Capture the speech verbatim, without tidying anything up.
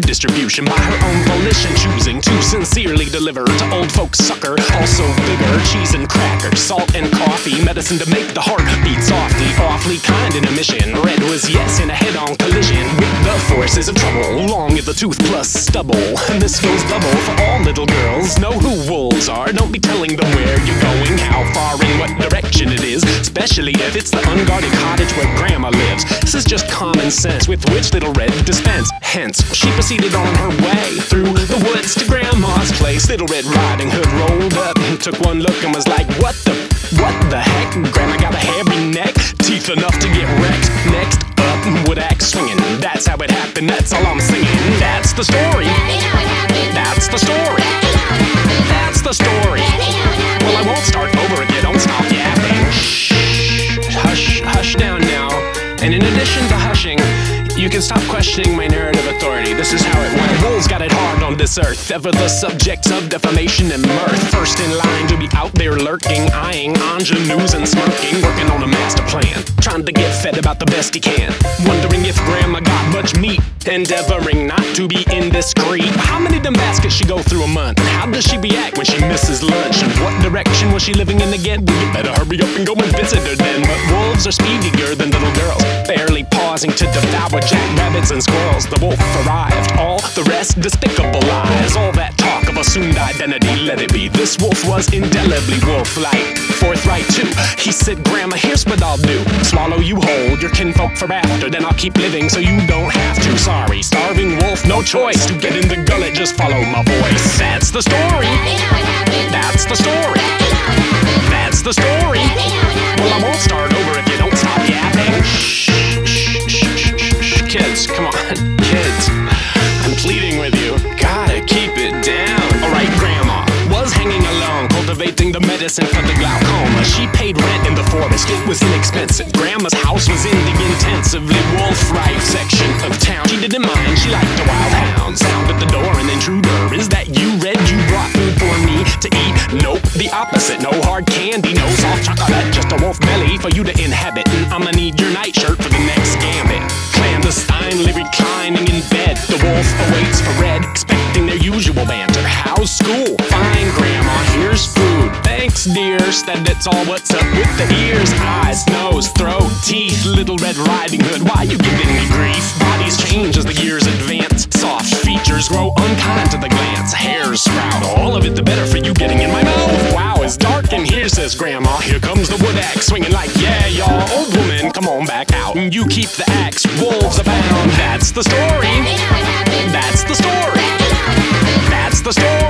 distribution by her own volition, choosing to sincerely deliver to old folks sucker, also bigger, cheese and crackers, salt and coffee, medicine to make the heart beat softly, awfully kind in a mission. Red was yes in a head-on collision with the forces of trouble, long as the tooth plus stubble. And this goes double for all little girls. Know who wolves are, don't be telling them where you're going, how far in what direction it is, especially if it's the unguarded cottage where Grandma lives. This is just common sense with which Little Red dispense. Hence, she proceeded on her way through the woods to Grandma's place. Little Red Riding Hood rolled up, took one look and was like, what the, what the heck? Grandma got a hairy neck, teeth enough to get wrecked. Next up, wood axe swinging. That's how it happened, that's all I'm singing. That's the story. That's the story. That's the story. Well, I won't start over again, don't stop yapping. Shh, hush, hush down now. And in addition to hushing, you can stop questioning my narrative authority. This is how it went. Wolves got it hard on this earth, ever the subjects of defamation and mirth. First in line to be out there lurking, eyeing ingenues and smirking, working on a master plan, trying to get fed about the best he can, wondering if Grandma got much meat, endeavoring not to be indiscreet. How many dumb baskets she go through a month? How does she react when she misses lunch? And what direction was she living in again? You better hurry up and go and visit her then. But wolves are speedier than little girls, barely pausing to devour jackrabbits and squirrels. The wolf arrived, all the rest despicable lies. All that talk of assumed identity, let it be. This wolf was indelibly wolf-like, forthright too. He said, Grandma, here's what I'll do. Swallow you whole, your kinfolk for after, then I'll keep living so you don't have to. Sorry, starving wolf, no choice. To get in the gullet, just follow my voice. That's the story. That's the story. That's the story. Well, I won't start over if you don't stop yapping. Shh, shh, shh, shh, shh. Kids, come on, kids. I'm pleading with you. Gotta keep it down. Alright, Grandma was hanging alone, cultivating the medicine for the glaucoma. She paid rent in the forest, it was inexpensive. Grandma's house was in the intensively wolf-rife section of town. She didn't mind, she liked a wild hound. Sound at the door, an intruder. Is that you, Red? You brought food for me to eat? Nope, the opposite. No hard candy, no soft chocolate, just a wolf belly for you to inhabit. And I'ma need your nightshirt for the next gambit. Clandestinely reclining in bed, the wolf awaits for Red, expecting their usual banter. How's school? Fine, Grandma, here's food. Thanks, dear. Said it's all what's up with the ears, eyes, nose, throat, teeth. Little Red Riding Hood, why you giving me grief? Bodies change as the years advance. Soft features grow unkind to the glance. Hairs sprout, all of it the better for you getting in my mouth. Wow, it's dark in here, says Grandma. Here comes the wood axe swinging like, yeah, y'all. Old woman, come on back out and you keep the axe. Wolves abound. That's the story. That's the story. That's the story.